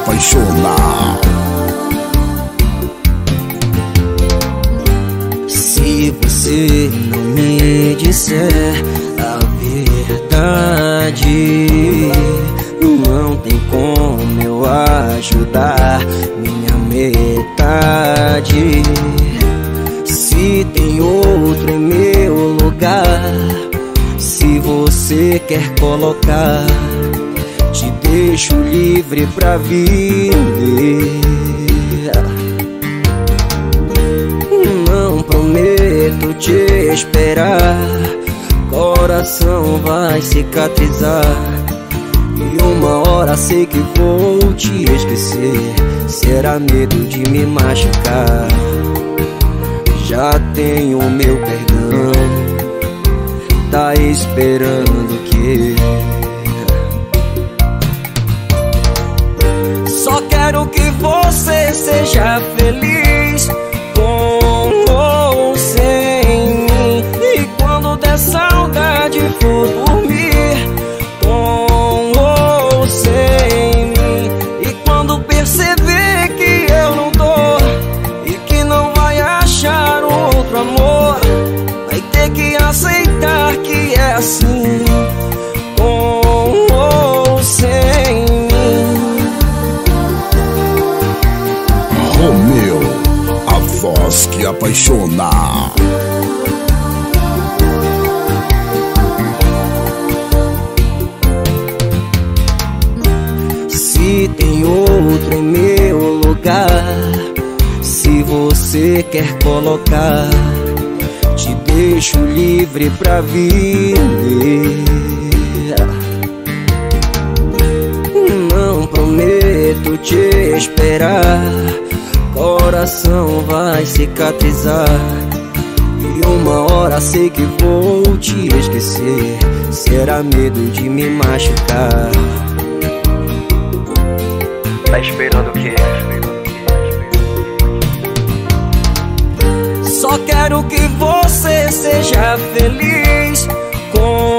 apaixona. Se você não me disser a verdade, não tem como eu ajudar minha metade. Se tem outro em meu lugar, se você quer colocar, te deixo livre pra viver. Não prometo te esperar, coração vai cicatrizar, e uma hora sei que vou te esquecer. Será medo de me machucar? Já tenho o meu perdão, tá esperando o quê? Só quero que você seja feliz, com ou sem mim. E quando der saudade for dormir, com ou sem mim. E quando perceber que eu não dou e que não vai achar outro amor, vai ter que aceitar que é assim, com ou sem mim. Romeu, a voz que apaixona. Se tem outro em meu lugar, se você quer colocar, te deixo livre pra viver. Não prometo te esperar, coração vai cicatrizar, e uma hora sei que vou te esquecer. Será medo de me machucar? Tá esperando o quê? Só quero que você seja feliz, com